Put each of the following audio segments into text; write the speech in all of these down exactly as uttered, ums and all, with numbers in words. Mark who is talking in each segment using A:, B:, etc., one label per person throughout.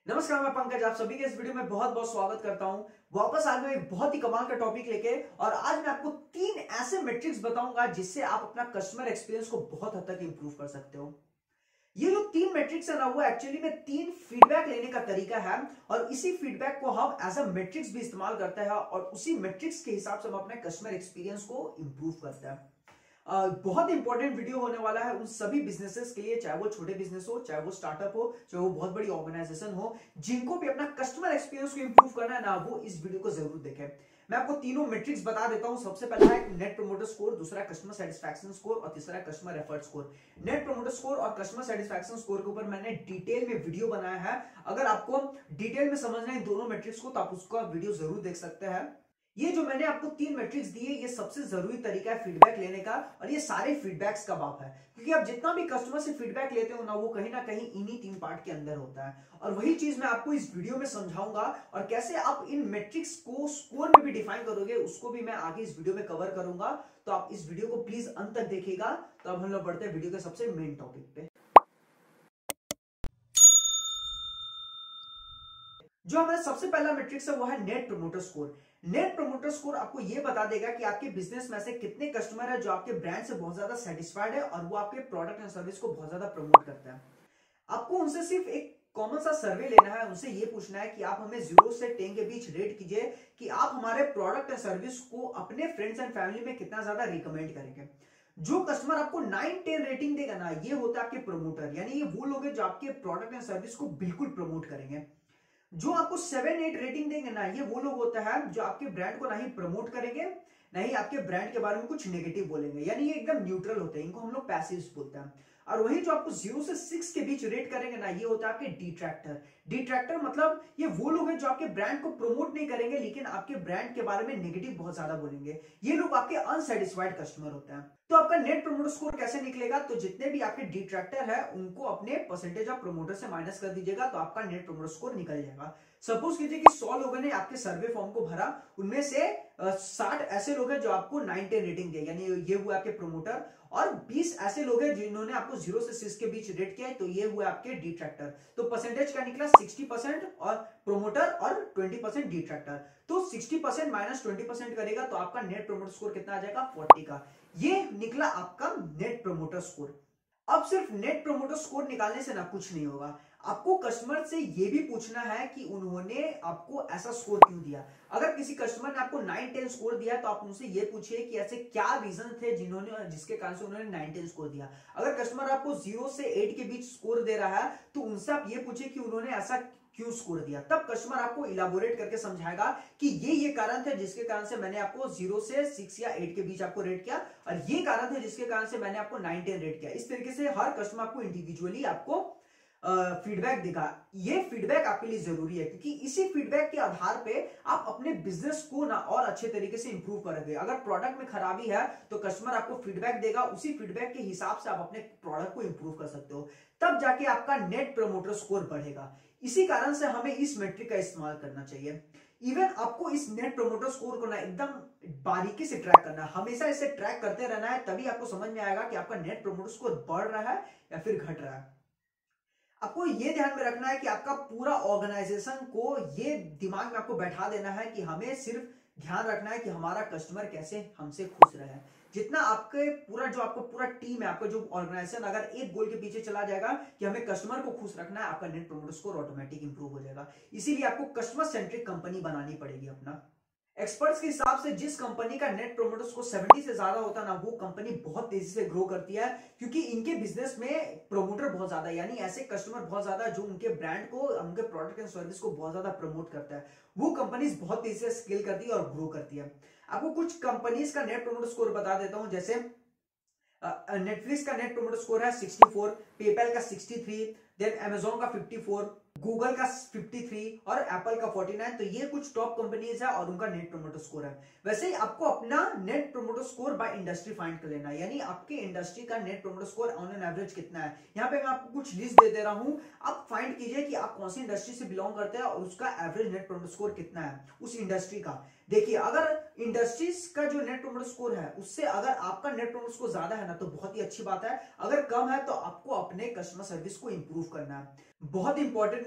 A: नमस्कार, मैं पंकज आप सभी के इस वीडियो में बहुत बहुत स्वागत करता हूं। वापस आ गए एक बहुत ही कमाल का टॉपिक लेके और आज मैं आपको तीन ऐसे मैट्रिक्स बताऊंगा जिससे आप अपना कस्टमर एक्सपीरियंस को बहुत हद तक इंप्रूव कर सकते हो। ये जो तीन मैट्रिक्स है ना, वो एक्चुअली में तीन फीडबैक लेने का तरीका है और इसी फीडबैक को हम एज अ मैट्रिक्स भी इस्तेमाल करते हैं और उसी मैट्रिक्स के हिसाब से हम अपने कस्टमर एक्सपीरियंस को इंप्रूव करते हैं। Uh, बहुत इंपॉर्टेंट वीडियो होने वाला है उन सभी बिजनेसेस के लिए, चाहे वो छोटे बिजनेस हो, चाहे वो स्टार्टअप हो, चाहे वो बहुत बड़ी ऑर्गेनाइजेशन हो, जिनको भी अपना कस्टमर एक्सपीरियंस को इंप्रूव करना है ना, वो इस वीडियो को जरूर देखें। मैं आपको तीनों मैट्रिक्स बता देता हूं। सबसे पहला है नेट प्रोमोटर स्कोर, दूसरा कस्टमर सेटिस्फैक्शन स्कोर और तीसरा customer effort score. Net promoter score और कस्टमर सेटिस्फैक्शन स्कोर के ऊपर मैंने डिटेल में वीडियो बनाया है। अगर आपको डिटेल में समझना है इन दोनों मैट्रिक्स को तो आप उसका वीडियो जरूर देख सकते हैं। ये जो मैंने आपको तीन मैट्रिक्स दिए, ये सबसे जरूरी तरीका है फीडबैक लेने का और ये सारे फीडबैक्स का बाप है, क्योंकि आप जितना भी कस्टमर से फीडबैक लेते हो ना, वो कहीं ना कहीं इन्हीं तीन पार्ट के अंदर होता है और वही चीज मैं आपको इस वीडियो में समझाऊंगा। और कैसे आप इन मैट्रिक्स को स्कोर में भी डिफाइन करोगे, उसको भी मैं आगे इस वीडियो में कवर करूंगा। तो आप इस वीडियो को प्लीज अंत तक देखिएगा। तो अब हम लोग बढ़ते हैं वीडियो के सबसे मेन टॉपिक पे। जो हमारा सबसे पहला मैट्रिक्स है वो है net promoter score. Net promoter score आपको यह बता देगा कि आपके बिजनेस में से कितने कस्टमर है जो आपके ब्रांड से बहुत ज्यादा सेटिस्फाइड है और वो आपके प्रोडक्ट एंड सर्विस को बहुत ज्यादा प्रमोट करता है। आपको उनसे सिर्फ एक कॉमन सा सर्वे लेना है, उनसे ये पूछना है कि आप हमें जीरो से टेन के बीच रेट कीजिए कि आप हमारे प्रोडक्ट एंड सर्विस को अपने फ्रेंड्स एंड फैमिली में कितना ज्यादा रिकमेंड करेंगे। जो कस्टमर आपको नाइन टेन रेटिंग देगा ना, ये होता है आपके प्रमोटर, यानी ये वो लोग हैं जो आपके प्रोडक्ट एंड सर्विस को बिल्कुल प्रमोट करेंगे। जो आपको सेवन एट रेटिंग देंगे ना, ये वो लोग होता है जो आपके ब्रांड को ना ही प्रमोट करेंगे, ना ही आपके ब्रांड के बारे में कुछ नेगेटिव बोलेंगे, यानी ये एकदम न्यूट्रल होते हैं। इनको हम लोग पैसिव्स बोलते हैं। और वही जो आपको जीरो से सिक्स के बीच रेट करेंगे ना, ये होता है आपके डिट्रैक्टर। डिट्रैक्टर मतलब ये वो लोग हैं जो आपके ब्रांड को प्रमोट नहीं करेंगे, लेकिन आपके ब्रांड के बारे में नेगेटिव बहुत ज्यादा बोलेंगे। ये लोग आपके अनसेटिस्फाइड कस्टमर होते हैं। तो आपका नेट प्रमोटर स्कोर कैसे निकलेगा? तो जितने भी आपके डिट्रैक्टर है उनको अपने परसेंटेज ऑफ प्रमोटर से माइनस कर दीजिएगा, तो आपका नेट प्रमोटर स्कोर निकल जाएगा। सपोज कीजिए कि सौ लोगों ने आपके सर्वे फॉर्म को भरा, उनमें से साठ ऐसे लोग हैं जो आपको नाइन टेन रेटिंग दिए, यानी ये हुए आपके प्रमोटर, और बीस ऐसे लोग हैं जिन्होंने आपको जीरो से सिक्स के बीच रेट किया है, तो ये हुए आपके डिट्रैक्टर। तो परसेंटेज क्या निकला? सिक्सटी परसेंट और प्रमोटर और ट्वेंटी परसेंट डिट्रैक्टर। तो sixty percent minus twenty percent करेगा तो आपका नेट प्रमोटर स्कोर कितना आ जाएगा? फोर्टी का। ये निकला आपका नेट प्रमोटर स्कोर। अब सिर्फ नेट प्रमोटर स्कोर निकालने से ना कुछ नहीं होगा, आपको कस्टमर से यह भी पूछना है कि उन्होंने आपको ऐसा स्कोर क्यों दिया। अगर किसी कस्टमर ने आपको नाइन टेन स्कोर दिया तो आप उनसे यह पूछिए कि ऐसे क्या रीजन थे जिन्होंने जिसके कारण से उन्होंने नाइन टेन स्कोर दिया। अगर कस्टमर आपको जीरो से एट के बीच स्कोर दे रहा है तो उनसे आप ये पूछिए कि उन्होंने ऐसा क्यों स्कोर दिया। तब कस्टमर आपको इलाबोरेट करके समझाएगा कि ये ये कारण थे जिसके कारण से मैंने आपको जीरो से सिक्स या एट के बीच आपको रेट किया, और ये कारण थे जिसके कारण से मैंने आपको नाइन टेन रेट किया। इस तरीके से हर कस्टमर आपको इंडिविजुअली आपको फीडबैक uh, देगा। ये फीडबैक आपके लिए जरूरी है, क्योंकि इसी फीडबैक के आधार पे आप अपने बिजनेस को ना और अच्छे तरीके से इंप्रूव करोगे। अगर प्रोडक्ट में खराबी है तो कस्टमर आपको फीडबैक देगा, उसी फीडबैक के हिसाब से आप अपने प्रोडक्ट को इंप्रूव कर सकते हो, तब जाके आपका नेट प्रमोटर स्कोर बढ़ेगा। इसी कारण से हमें इस मैट्रिक का इस्तेमाल करना चाहिए। इवन आपको इस नेट प्रमोटर स्कोर को ना एकदम बारीकी से ट्रैक करना है, हमेशा इसे ट्रैक करते रहना है, तभी आपको समझ में आएगा कि आपका नेट प्रमोटर स्कोर बढ़ रहा है या फिर घट रहा है। आपको यह ध्यान में रखना है कि आपका पूरा ऑर्गेनाइजेशन को ये दिमाग में आपको बैठा देना है कि हमें सिर्फ ध्यान रखना है कि हमारा कस्टमर कैसे हमसे खुश रहे। जितना आपके पूरा जो आपको पूरा टीम है, आपका जो ऑर्गेनाइजेशन अगर एक गोल के पीछे चला जाएगा कि हमें कस्टमर को खुश रखना है, आपका net promoter score automatic improve हो जाएगा। इसीलिए आपको कस्टमर सेंट्रिक कंपनी बनानी पड़ेगी। अपना एक्सपर्ट्स के हिसाब से जिस कंपनी का नेट प्रमोटर स्कोर सेवेंटी से ज्यादा होता है ना, वो कंपनी बहुत तेजी से ग्रो करती है, क्योंकि इनके बिजनेस में प्रमोटर बहुत ज्यादा, यानी ऐसे कस्टमर बहुत ज्यादा जो उनके ब्रांड को, उनके प्रोडक्ट एंड सर्विस को बहुत ज्यादा प्रमोट करता है। वो कंपनीज बहुत तेजी से स्केल करती है और ग्रो करती है। आपको कुछ कंपनीज का नेट प्रमोटर स्कोर बता देता हूं, जैसे नेटफ्लिक्स का नेट प्रमोटर स्कोर है सिक्सटी फोर, पेपैल का सिक्सटी थ्री, देन अमेजोन का फिफ्टी फोर, गूगल का फिफ्टी थ्री और एप्पल का फोर्टी नाइन। तो ये कुछ टॉप कंपनीज है और उनका नेट प्रमोटर स्कोर है। वैसे ही आपको अपना net promoter score by industry find कर लेना है, यानी आपके इंडस्ट्री का net promoter score on an average कितना है। यहाँ पे मैं आपको कुछ लिस्ट दे दे रहा हूं, आप फाइंड कीजिए कि आप कौन सी इंडस्ट्री से बिलोंग करते हैं और उसका एवरेज नेट प्रमोटर स्कोर कितना है उस इंडस्ट्री का। देखिए, अगर इंडस्ट्रीज का जो नेट प्रमोटर स्कोर है उससे अगर आपका नेट प्रमोटर स्कोर ज्यादा है ना, तो बहुत ही अच्छी बात है। अगर कम है तो आपको अपने कस्टमर सर्विस को इंप्रूव करना है। बहुत इंपॉर्टेंट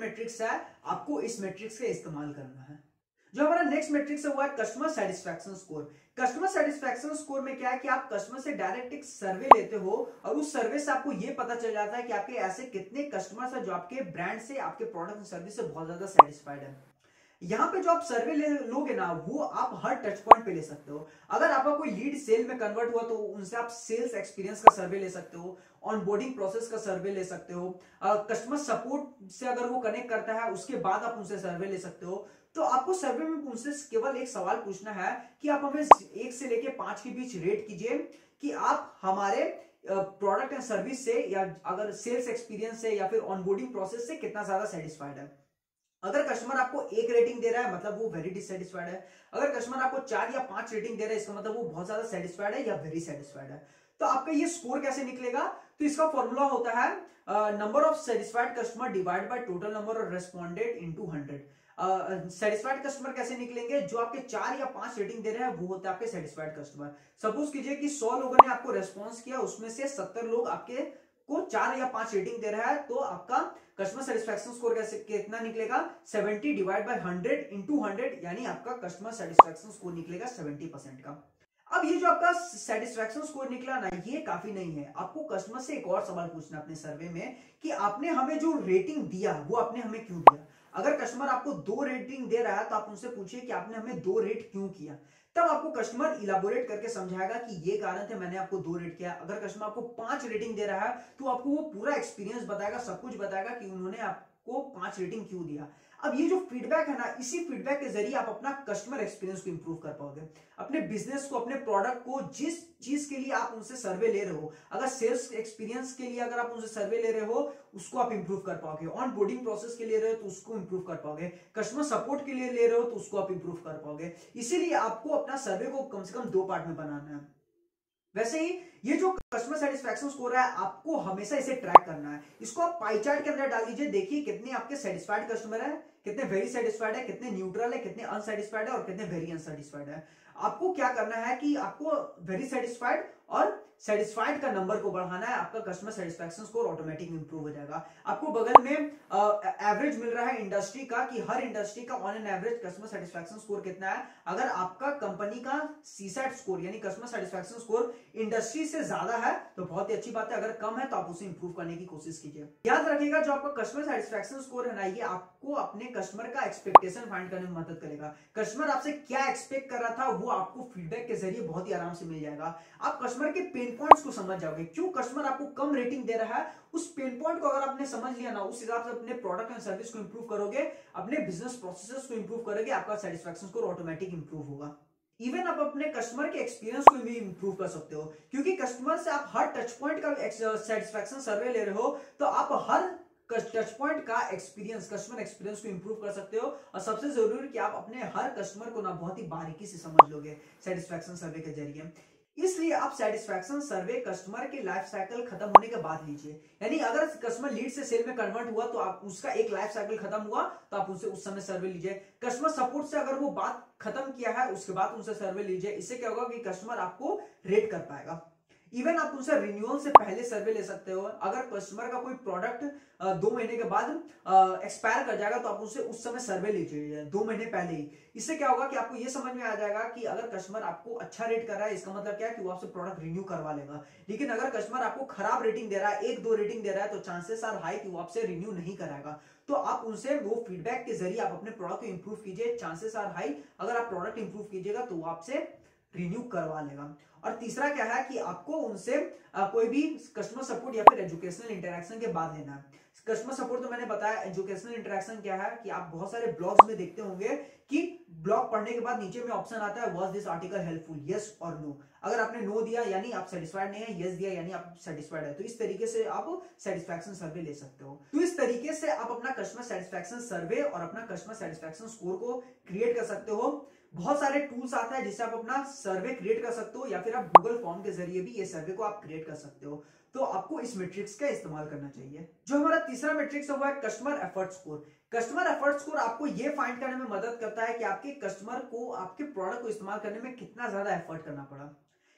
A: मैट्रिक्स है, आपको इस मैट्रिक्स का इस्तेमाल करना है। जो हमारा नेक्स्ट मैट्रिक्स है वो है customer satisfaction score. Customer satisfaction score में क्या है कि आप कस्टमर से डायरेक्ट एक सर्वे लेते हो और उस सर्वे से आपको ये पता चल जाता है कि आपके ऐसे कितने कस्टमर्स हैं जो आपके ब्रांड से, आपके प्रोडक्ट और सर्विस से बहुत ज्यादा सेटिस्फाइड है। यहाँ पे जो आप सर्वे ले लोगे ना, वो आप हर टच पॉइंट पे ले सकते हो। अगर आपका कोई लीड सेल में कन्वर्ट हुआ तो उनसे आप सेल्स एक्सपीरियंस का सर्वे ले सकते हो, ऑनबोर्डिंग प्रोसेस का सर्वे ले सकते हो, कस्टमर सपोर्ट से अगर वो कनेक्ट करता है उसके बाद आप उनसे सर्वे ले सकते हो। तो आपको सर्वे में उनसे केवल एक सवाल पूछना है कि आप हमें एक से लेके पांच के बीच रेट कीजिए कि आप हमारे प्रोडक्ट एंड सर्विस से, या अगर सेल्स एक्सपीरियंस से या फिर ऑनबोर्डिंग प्रोसेस से कितना ज्यादा सेटिस्फाइड है। अगर कस्टमर आपको एक रेटिंग दे रहा है मतलब वो वेरी डिससेटिस्फाइड है। अगर कस्टमर आपको चार या पांच रेटिंग दे रहा है इसका मतलब वो बहुत ज्यादा सेटिस्फाइड है या वेरी सेटिस्फाइड है। तो आपका ये स्कोर कैसे निकलेगा? तो इसका फॉर्मूला होता है number of satisfied customer divide by total number of responded into hundred. Satisfied customer कैसे निकलेंगे? जो आपके चार या पांच रेटिंग दे रहे हैं वो होते हैं आपके सेटिस्फाइड कस्टमर। सपोज कीजिए कि सौ लोगों ने आपको रेस्पॉन्स किया, उसमें से सत्तर लोग आपके को चार या पांच रेटिंग दे रहा है, तो आपका कस्टमर सेटिस्फैक्शन स्कोर कैसे कितना निकलेगा? Seventy divide by hundred into hundred, यानी आपका कस्टमर सेटिस्फैक्शन स्कोर निकलेगा सेवेंटी परसेंट का। अब ये जो आपका सेटिस्फैक्शन स्कोर निकला ना, ये काफी नहीं है। आपको कस्टमर से एक और सवाल पूछना अपने सर्वे में कि आपने हमें जो रेटिंग दिया वो आपने हमें क्यों दिया। अगर कस्टमर आपको दो रेटिंग दे रहा है तो आप उनसे पूछिए कि आपने हमें दो रेट क्यों किया। तब आपको कस्टमर इलाबोरेट करके समझाएगा कि ये कारण थे मैंने आपको दो रेट किया। अगर कस्टमर आपको पांच रेटिंग दे रहा है तो आपको वो पूरा एक्सपीरियंस बताएगा, सब कुछ बताएगा कि उन्होंने आपको पांच रेटिंग क्यों दिया। अब ये जो फीडबैक है ना, इसी फीडबैक के जरिए आप अपना कस्टमर एक्सपीरियंस को इंप्रूव कर पाओगे, अपने बिजनेस को, अपने प्रोडक्ट को, जिस चीज के लिए आप उनसे सर्वे ले रहे हो। अगर सेल्स एक्सपीरियंस के लिए अगर आप उनसे सर्वे ले रहे हो उसको आप इंप्रूव कर पाओगे, ऑन बोर्डिंग प्रोसेस के लिए रहे हो तो उसको इंप्रूव कर पाओगे, कस्टमर सपोर्ट के लिए ले रहे हो तो उसको आप इंप्रूव कर पाओगे। इसीलिए आपको अपना सर्वे को कम से कम दो पार्ट में बनाना है। वैसे ही ये जो कस्टमर सेटिस्फैक्शन स्कोर है आपको हमेशा इसे ट्रैक करना है। इसको आप पाई चार्ट के अंदर डाल दीजिए, देखिए कितने आपके सेटिस्फाइड कस्टमर है, कितने वेरी सेटिस्फाइड है, कितने न्यूट्रल है, कितने अनसेटिस्फाइड है और कितने वेरी अनसेटिस्फाइड है। आपको क्या करना है कि आपको वेरी सेटिस्फाइड और सेटिस्फाइड का नंबर को बढ़ाना है, आपका customer satisfaction score automatic improve हो जाएगा। आपको बगल में एवरेज मिल रहा है इंडस्ट्री का कि हर इंडस्ट्री का on an average customer satisfaction score कितना है। अगर आपका कंपनी का सीसैट स्कोर यानी कस्टमर सेटिस्फैक्शन स्कोर इंडस्ट्री से ज्यादा है तो बहुत ही अच्छी बात है, अगर कम है तो आप उसे इंप्रूव करने की कोशिश कीजिए। याद रखिएगा जो आपका कस्टमर सेटिस्फैक्शन स्कोर है ना, ये आपको अपने कस्टमर का एक्सपेक्टेशन फाइंड करने में मदद करेगा। कस्टमर आपसे क्या एक्सपेक्ट कर रहा था वो आपको फीडबैक के जरिए बहुत ही आराम से मिल जाएगा। आप कस्टमर के पेन पॉइंट्स को समझ जाओगे, क्यों कस्टमर आपको कम रेटिंग दे रहा है, उस पेन पॉइंट को अगर आपने समझ लिया ना, उस हिसाब से अपने प्रोडक्ट एंड सर्विस को इंप्रूव करोगे, अपने बिजनेस प्रोसेसेस को इंप्रूव करोगे, आपका सेटिस्फैक्शन स्कोर ऑटोमेटिक इंप्रूव होगा। इवन आप अपने कस्टमर के एक्सपीरियंस को भी इंप्रूव कर सकते हो, क्योंकि कस्टमर से आप हर टच पॉइंट का सेटिस्फैक्शन सर्वे ले रहे हो तो आप हर टच पॉइंट का एक्सपीरियंस, कस्टमर एक्सपीरियंस को इंप्रूव कर सकते हो। और सबसे जरूरी कि आप अपने हर कस्टमर को ना बहुत ही बारीकी से समझ लोगे सेटिस्फैक्शन सर्वे के जरिए। इसलिए आप सेटिस्फैक्शन सर्वे कस्टमर के लाइफ साइकिल खत्म होने के बाद लीजिए। यानी अगर कस्टमर लीड से सेल में कन्वर्ट हुआ तो आप उसका एक लाइफ साइकिल खत्म हुआ तो आप उनसे उस समय सर्वे लीजिए। कस्टमर सपोर्ट से अगर वो बात खत्म किया है उसके बाद उनसे सर्वे लीजिए। इससे क्या होगा कि कस्टमर आपको रेट कर पाएगा। इवन आप उनसे रिन्यूअल से पहले सर्वे ले सकते हो। अगर कस्टमर का कोई प्रोडक्ट दो महीने के बाद एक्सपायर कर जाएगा तो आप उनसे उस समय सर्वे लीजिए, दो महीने पहले ही। इससे क्या होगा कि आपको ये समझ में आ जाएगा कि अगर कस्टमर आपको अच्छा रेट कर रहा है इसका मतलब क्या है कि वो आपसे प्रोडक्ट रिन्यू करवा लेगा। लेकिन अगर कस्टमर आपको खराब रेटिंग दे रहा है, एक दो रेटिंग दे रहा है, तो चांसेस आर हाई कि वो आपसे रिन्यू नहीं कराएगा। तो आप उनसे वो फीडबैक के जरिए आप अपने प्रोडक्ट को इंप्रूव कीजिए। चांसेस आर हाई अगर आप प्रोडक्ट इंप्रूव कीजिएगा तो वो आपसे रिन्यू करवा लेगा। और तीसरा क्या है कि आपको उनसे आ, कोई भी कस्टमर सपोर्ट या फिर एजुकेशनल इंटरेक्शन के बाद लेना है। कस्टमर सपोर्ट तो मैंने बताया। एजुकेशनल इंटरेक्शन क्या है कि आप बहुत सारे ब्लॉग्स में देखते होंगे कि ब्लॉग पढ़ने के बाद नीचे में ऑप्शन आता है was this article helpful, yes और नो। अगर आपने नो दिया यानी आप सेटिस्फाइड नहीं है, यस दिया यानी आप सेटिस्फाइड है। तो इस तरीके से आप सेटिस्फैक्शन सर्वे ले सकते हो। तो इस तरीके से आप अपना कस्टमर सेटिस्फैक्शन सर्वे और अपना कस्टमर सेटिस्फैक्शन स्कोर को क्रिएट कर सकते हो। बहुत सारे टूल्स आते हैं जिससे आप अपना सर्वे क्रिएट कर सकते हो, या फिर आप गूगल फॉर्म के जरिए भी ये सर्वे को आप क्रिएट कर सकते हो। तो आपको इस मैट्रिक्स का इस्तेमाल करना चाहिए। जो हमारा तीसरा मैट्रिक्स है वो है customer effort score. Customer effort score आपको ये फाइंड करने में मदद करता है कि आपके कस्टमर को आपके प्रोडक्ट को इस्तेमाल करने में कितना ज्यादा एफर्ट करना पड़ा।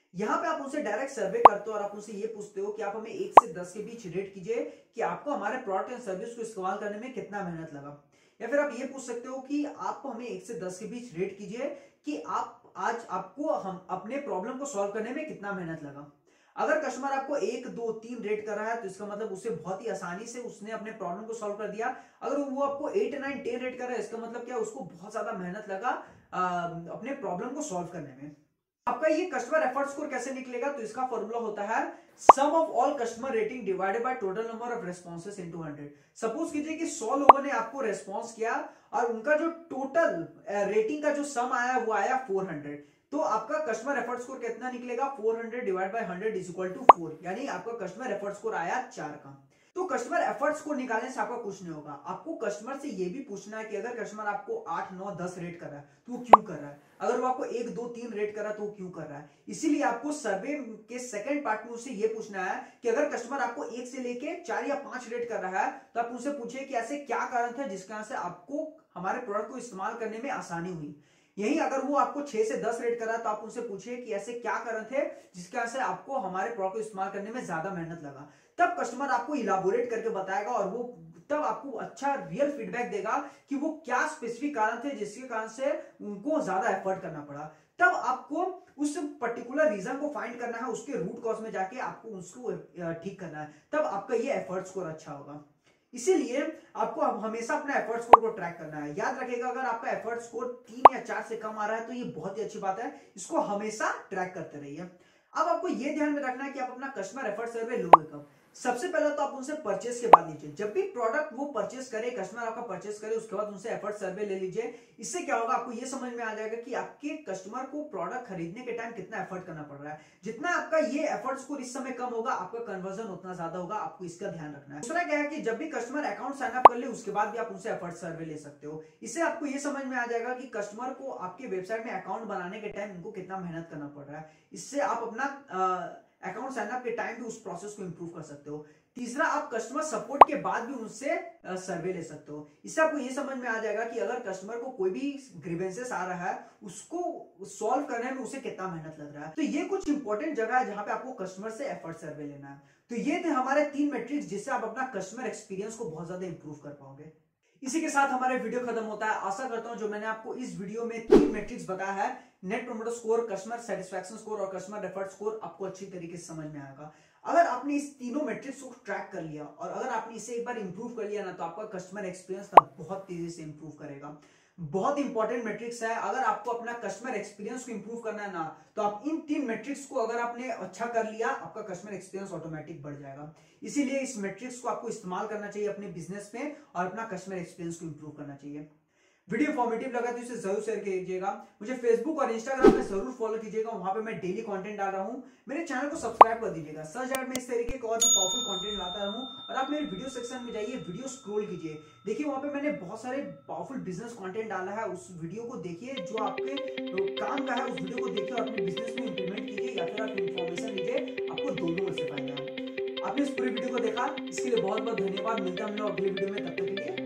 A: यहाँ पे आप उनसे डायरेक्ट सर्वे करते हो और आप उनसे ये पूछते हो कि आप हमें एक से दस के बीच रेट कीजिए कि आपको हमारे प्रोडक्ट एंड सर्विस को इस्तेमाल करने में कितना मेहनत लगा। या फिर आप ये पूछ सकते हो कि आप हमें एक से दस के बीच रेट कीजिए कि आप आज आपको हम अपने प्रॉब्लम को सॉल्व करने में कितना मेहनत लगा। अगर कस्टमर आपको एक दो तीन रेट कर रहा है तो इसका मतलब उसे बहुत ही आसानी से उसने अपने प्रॉब्लम को सॉल्व कर दिया। अगर वो आपको एट नाइन टेन रेट कर रहा है इसका मतलब क्या, उसको बहुत ज्यादा मेहनत लगा आ, अपने प्रॉब्लम को सॉल्व करने में। आपका ये कस्टमर एफर्ट स्कोर कैसे निकलेगा, तो इसका फॉर्मूला होता है sum of all customer rating divided by total number of responses into hundred. Suppose कीजिए कि सौ लोगों ने आपको रेस्पॉन्स किया और उनका जो टोटल रेटिंग का जो सम आया वो आया फोर हंड्रेड। तो आपका कस्टमर एफर्ट स्कोर कितना निकलेगा, four hundred divide by hundred is equal to four, यानी आपका कस्टमर एफर्ट स्कोर आया चार का। तो कस्टमर एफर्ट स्कोर निकालने से आपका कुछ नहीं होगा, आपको कस्टमर से ये भी पूछना है कि अगर कस्टमर आपको आठ नौ दस रेट कर रहा है तो वो क्यों कर रहा है, अगर वो आपको एक दो तीन रेट कर रहा है तो वो क्यों कर रहा है। इसीलिए आपको सर्वे के सेकंड पार्ट में उससे ये पूछना है कि अगर कस्टमर आपको एक से लेके चार या पांच रेट कर रहा है तो आप उनसे पूछिए कि ऐसे क्या कारण था जिसके वजह से आपको हमारे प्रोडक्ट को इस्तेमाल करने में आसानी हुई। यही अगर वो आपको छह से दस रेट कर रहा है तो आप उनसे पूछिए कि ऐसे क्या कारण थे जिसके वजह से आपको हमारे प्रोडक्ट को इस्तेमाल करने में ज्यादा मेहनत लगा। तब कस्टमर आपको इलाबोरेट करके बताएगा और वो तब आपको अच्छा रियल फीडबैक देगा कि वो क्या स्पेसिफिक कारण थे जिसके कारण से उनको ज्यादा एफर्ट करना पड़ा। तब आपको उस पर्टिकुलर रीजन को फाइंड करना है, उसके रूट कॉज में जाके आपको उसको ठीक करना है, तब आपका ये एफर्ट स्कोर अच्छा होगा। इसीलिए आपको हमेशा अपना एफर्ट स्कोर को ट्रैक करना है। याद रखिएगा अगर आपका एफर्ट स्कोर तीन या चार से कम आ रहा है तो ये बहुत ही अच्छी बात है, इसको हमेशा ट्रैक करते रहिए। अब आपको ये ध्यान में रखना है कि आप अपना कस्टमर एफर्ट सर्वे लोगे कब। सबसे पहले तो आप उनसे परचेस के बाद लीजिए, जब भी प्रोडक्ट वो परचेस करे, कस्टमर आपका परचेस करे, उसके बाद उनसे एफर्ट सर्वे ले लीजिए। इससे क्या होगा, आपको ये समझ में आ जाएगा कि आपके कस्टमर को प्रोडक्ट खरीदने के टाइम कितना एफर्ट करना पड़ रहा है। जितना आपका ये एफर्ट स्कोर इस समय कम होगा, आपका कन्वर्जन उतना ज्यादा होगा, आपको इसका ध्यान रखना है। दूसरा क्या है कि जब भी कस्टमर अकाउंट साइन अप कर ले उसके बाद भी आप उनसे एफर्ट सर्वे ले सकते हो। इससे आपको ये समझ में आ जाएगा कि कस्टमर को आपके वेबसाइट में अकाउंट बनाने के टाइम उनको कितना मेहनत करना पड़ रहा है। इससे आप अपना अकाउंट साइन अप के टाइम भी उस प्रोसेस को इंप्रूव कर सकते हो। तीसरा, आप कस्टमर सपोर्ट के बाद भी उनसे सर्वे ले सकते हो। इससे आपको ये समझ में आ जाएगा कि अगर कस्टमर को कोई भी ग्रीवेंसेस आ रहा है उसको सॉल्व करने में उसे कितना मेहनत लग रहा है। तो ये कुछ इंपॉर्टेंट जगह है जहां पे आपको कस्टमर से एफर्ट सर्वे लेना है। तो ये थे हमारे तीन मैट्रिक्स जिससे आप अपना कस्टमर एक्सपीरियंस को बहुत ज्यादा इंप्रूव कर पाओगे। इसी के साथ हमारे वीडियो खत्म होता है। आशा करता हूं जो मैंने आपको इस वीडियो में तीन मैट्रिक्स बताया है, net promoter score, customer satisfaction score और कस्टमर एफर्ट स्कोर, आपको अच्छी तरीके से समझ में आएगा। अगर आपने इस तीनों मैट्रिक्स को ट्रैक कर लिया और अगर आपने इसे एक बार इंप्रूव कर लिया ना, तो आपका कस्टमर एक्सपीरियंस बहुत तेजी से इंप्रूव करेगा। बहुत इंपॉर्टेंट मैट्रिक्स है। अगर आपको अपना कस्टमर एक्सपीरियंस को इंप्रूव करना है ना, तो आप इन तीन मैट्रिक्स को अगर आपने अच्छा कर लिया, आपका कस्टमर एक्सपीरियंस ऑटोमेटिक बढ़ जाएगा। इसीलिए इस मैट्रिक्स को आपको इस्तेमाल करना चाहिए अपने बिजनेस में और अपना कस्टमर एक्सपीरियंस को इंप्रूव करना चाहिए। वीडियो इन्फॉर्मेटिव लगा तो इसे जरूर शेयर कीजिएगा। मुझे फेसबुक और इंस्टाग्राम पे जरूर फॉलो कीजिएगा, वहां पे मैं डेली कंटेंट डाल रहा हूं। मेरे चैनल को सब्सक्राइब कर दीजिएगा, सर्च ऐड में इस तरीके का और भी पावरफुल कंटेंट लाता रहूं। और आप मेरे वीडियो सेक्शन में जाइए, वीडियो स्क्रॉल कीजिए, देखिए वहां पे मैंने बहुत सारे पावरफुल बिजनेस कंटेंट डाला है। उस वीडियो को देखिए जो आपके काम का है, उस वीडियो को देखिए और अपने बिजनेस में इंप्लीमेंट कीजिए या फिर आप इन्फॉर्मेशन लीजिए, आपको दोनों से फायदा है। आपने इस पूरी वीडियो को देखा, इसके लिए बहुत बहुत धन्यवाद। मिलता हम लोग अगले वीडियो में, तब तक के लिए